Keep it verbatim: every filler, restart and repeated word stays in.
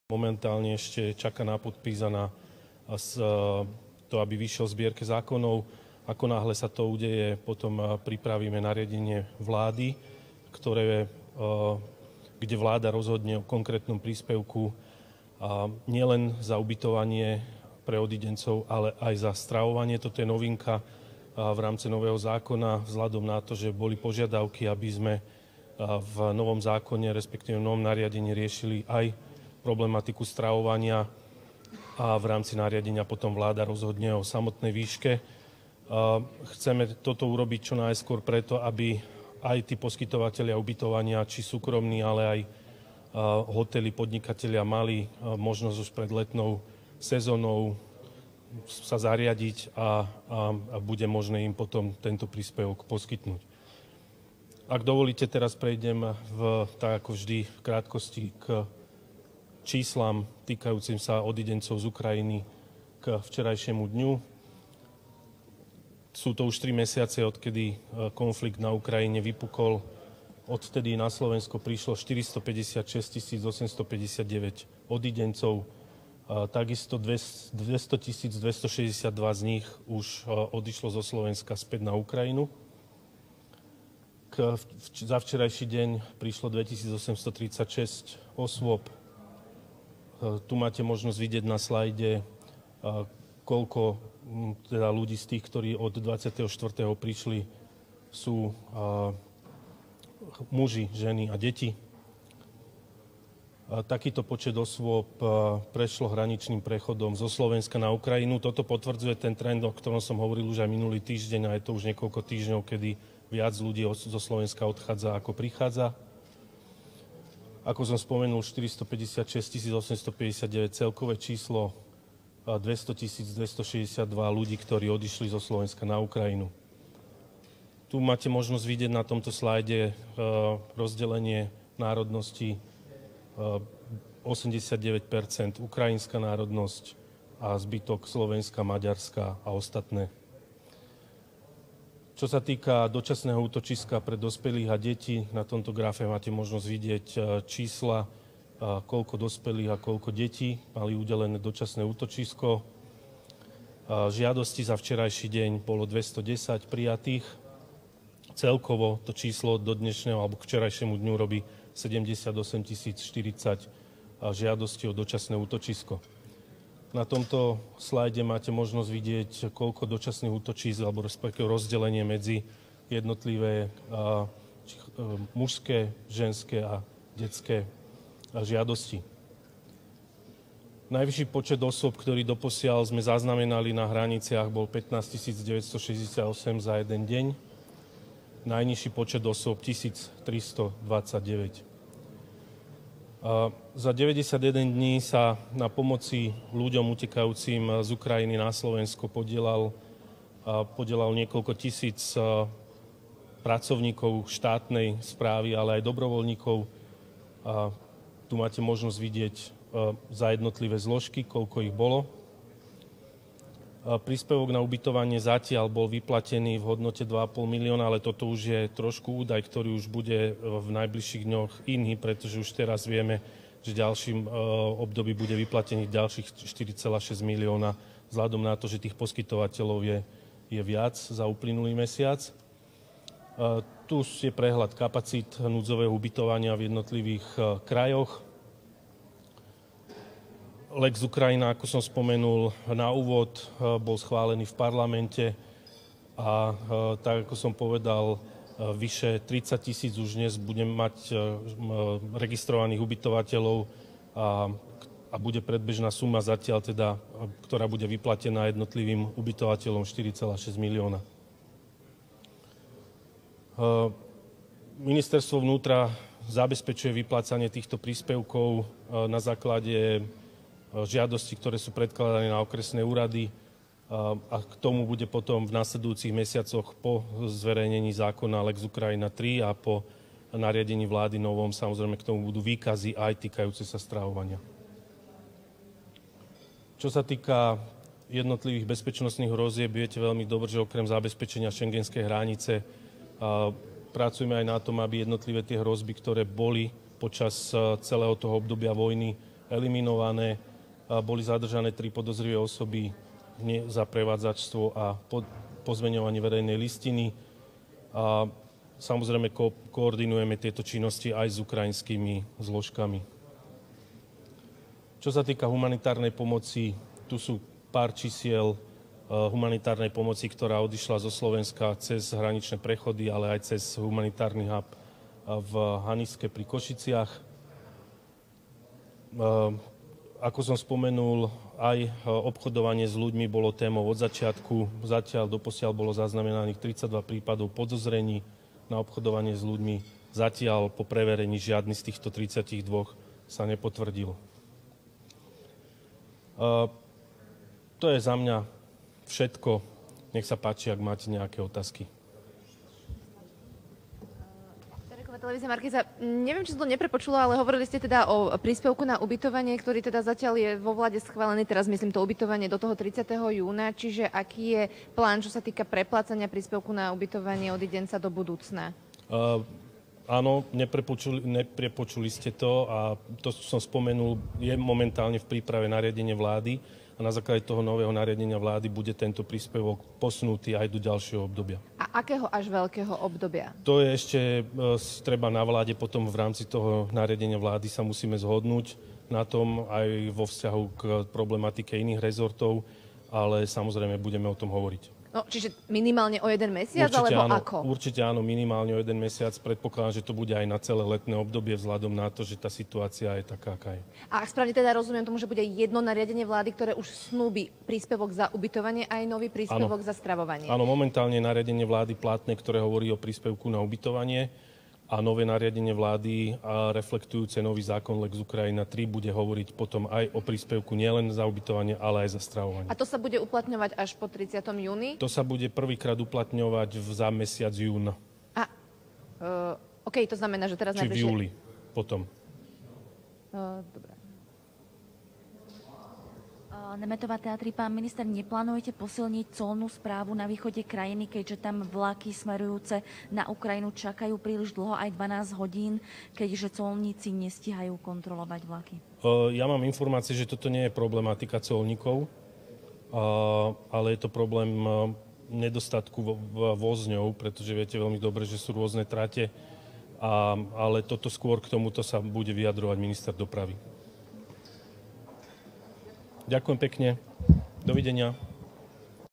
Momentálne ešte čaká na podpis a na to, aby vyšiel v zbierke zákonov. Ako náhle sa to udeje, potom pripravíme nariadenie vlády, ktoré, kde vláda rozhodne o konkrétnom príspevku nielen za ubytovanie pre odidencov, ale aj za stravovanie. Toto je novinka v rámci nového zákona, vzhľadom na to, že boli požiadavky, aby sme v novom zákone, respektíve v novom nariadení riešili aj problematiku stravovania a v rámci nariadenia potom vláda rozhodne o samotnej výške. Chceme toto urobiť čo najskôr preto, aby aj tí poskytovatelia ubytovania, či súkromní, ale aj hotely, podnikatelia mali možnosť už pred letnou sezónou sa zariadiť a, a, a bude možné im potom tento príspevok poskytnúť. Ak dovolíte, teraz prejdem v, tak ako vždy v krátkosti k číslam týkajúcim sa odidencov z Ukrajiny k včerajšiemu dňu. Sú to už tri mesiace, odkedy konflikt na Ukrajine vypukol. Odtedy na Slovensko prišlo štyristopäťdesiatšesť tisíc osemstopäťdesiatdeväť odidencov. Takisto dvesto tisíc dvestošesťdesiatdva z nich už odišlo zo Slovenska späť na Ukrajinu. K, za včerajší deň prišlo dvetisícosemstotridsaťšesť osôb. Tu máte možnosť vidieť na slajde, koľko teda ľudí z tých, ktorí od dvadsiateho štvrtého prišli, sú muži, ženy a deti. Takýto počet osôb prešlo hraničným prechodom zo Slovenska na Ukrajinu. Toto potvrdzuje ten trend, o ktorom som hovoril už aj minulý týždeň, a je to už niekoľko týždňov, kedy viac ľudí zo Slovenska odchádza ako prichádza. Ako som spomenul, štyristopäťdesiatšesť tisíc osemstopäťdesiatdeväť celkové číslo, dvesto tisíc dvestošesťdesiatdva ľudí, ktorí odišli zo Slovenska na Ukrajinu. Tu máte možnosť vidieť na tomto slajde rozdelenie národností. osemdesiatdeväť percent ukrajinská národnosť a zbytok slovenská, maďarská a ostatné. Čo sa týka dočasného útočiska pre dospelých a detí, na tomto grafe máte možnosť vidieť čísla, koľko dospelých a koľko detí mali udelené dočasné útočisko. Žiadosti za včerajší deň bolo dvestodesať prijatých. Celkovo to číslo do dnešného alebo k včerajšiemu dňu robí sedemdesiatosem tisíc štyridsať žiadostí o dočasné útočisko. Na tomto slajde máte možnosť vidieť, koľko dočasných útočísk alebo respektíve rozdelenie medzi jednotlivé a, či, a, mužské, ženské a detské a žiadosti. Najvyšší počet osôb, ktorý doposiaľ sme zaznamenali na hraniciach, bol pätnásť tisíc deväťstošesťdesiatosem za jeden deň. Najnižší počet osôb tisíctristodvadsaťdeväť. Za deväťdesiatjeden dní sa na pomoci ľuďom utekajúcim z Ukrajiny na Slovensko podielal, podielal niekoľko tisíc pracovníkov štátnej správy, ale aj dobrovoľníkov. Tu máte možnosť vidieť za jednotlivé zložky, koľko ich bolo. Príspevok na ubytovanie zatiaľ bol vyplatený v hodnote dva a pol milióna, ale toto už je trošku údaj, ktorý už bude v najbližších dňoch iný, pretože už teraz vieme, že v ďalším období bude vyplatených ďalších štyri celé šesť milióna, vzhľadom na to, že tých poskytovateľov je, je viac za uplynulý mesiac. Tu je prehľad kapacít núdzového ubytovania v jednotlivých krajoch. Lex Ukrajina, ako som spomenul na úvod, bol schválený v parlamente a tak, ako som povedal, vyše tridsať tisíc už dnes budeme mať registrovaných ubytovateľov a, a bude predbežná suma zatiaľ, teda, ktorá bude vyplatená jednotlivým ubytovateľom štyri celé šesť milióna. Ministerstvo vnútra zabezpečuje vyplácanie týchto príspevkov na základe žiadosti, ktoré sú predkladané na okresné úrady, a k tomu bude potom v nasledujúcich mesiacoch po zverejnení zákona Lex Ukrajina tri a po nariadení vlády novom, samozrejme k tomu budú výkazy aj týkajúce sa stravovania. Čo sa týka jednotlivých bezpečnostných hrozieb, viete veľmi dobre, že okrem zabezpečenia šengenskej hranice pracujeme aj na tom, aby jednotlivé tie hrozby, ktoré boli počas celého toho obdobia vojny eliminované. Boli zadržané tri podozrivé osoby za prevádzačstvo a pozmeňovanie verejnej listiny. A samozrejme ko- koordinujeme tieto činnosti aj s ukrajinskými zložkami. Čo sa týka humanitárnej pomoci, tu sú pár čísiel humanitárnej pomoci, ktorá odišla zo Slovenska cez hraničné prechody, ale aj cez humanitárny hub v Haniske pri Košiciach. Ako som spomenul, aj obchodovanie s ľuďmi bolo témou od začiatku. Zatiaľ doposiaľ bolo zaznamenaných tridsaťdva prípadov podozrení na obchodovanie s ľuďmi. Zatiaľ po preverení žiadny z týchto tridsaťdva sa nepotvrdil. To je za mňa všetko. Nech sa páči, ak máte nejaké otázky. Televízia Markíza, neviem, či som to neprepočula, ale hovorili ste teda o príspevku na ubytovanie, ktorý teda zatiaľ je vo vláde schválený, teraz myslím to ubytovanie do toho tridsiateho júna, čiže aký je plán, čo sa týka preplácania príspevku na ubytovanie od idenca do budúcna? Uh, áno, neprepočuli, neprepočuli ste to a to som spomenul, je momentálne v príprave nariadenie vlády a na základe toho nového nariadenia vlády bude tento príspevok posunutý aj do ďalšieho obdobia. A akého až veľkého obdobia? To je ešte e, treba na vláde, potom v rámci toho nariadenia vlády sa musíme zhodnúť na tom aj vo vzťahu k problematike iných rezortov, ale samozrejme budeme o tom hovoriť. No, čiže minimálne o jeden mesiac, určite alebo áno, ako? Určite áno, minimálne o jeden mesiac. Predpokladám, že to bude aj na celé letné obdobie vzhľadom na to, že tá situácia je taká, aká je. A ak správne teda rozumiem tomu, že bude jedno nariadenie vlády, ktoré už snúbi príspevok za ubytovanie aj nový príspevok áno. za stravovanie? Áno, momentálne je nariadenie vlády platné, ktoré hovorí o príspevku na ubytovanie a nové nariadenie vlády a reflektujúce nový zákon Lex Ukrajina tri bude hovoriť potom aj o príspevku nielen za ubytovanie, ale aj za stravovanie. A to sa bude uplatňovať až po tridsiateho júna? To sa bude prvýkrát uplatňovať v za mesiac jún. A, uh, OK, to znamená, že teraz Či najbližšie... v júli potom. Uh, Dobre. Nemetová Teatry, pán minister, neplánujete posilniť colnú správu na východe krajiny, keďže tam vlaky smerujúce na Ukrajinu čakajú príliš dlho, aj dvanásť hodín, keďže colníci nestíhajú kontrolovať vlaky? Ja mám informácie, že toto nie je problematika colníkov, ale je to problém nedostatku vozňov, pretože viete veľmi dobre, že sú rôzne trate, ale toto skôr k tomuto sa bude vyjadrovať minister dopravy. Ďakujem pekne. Dovidenia.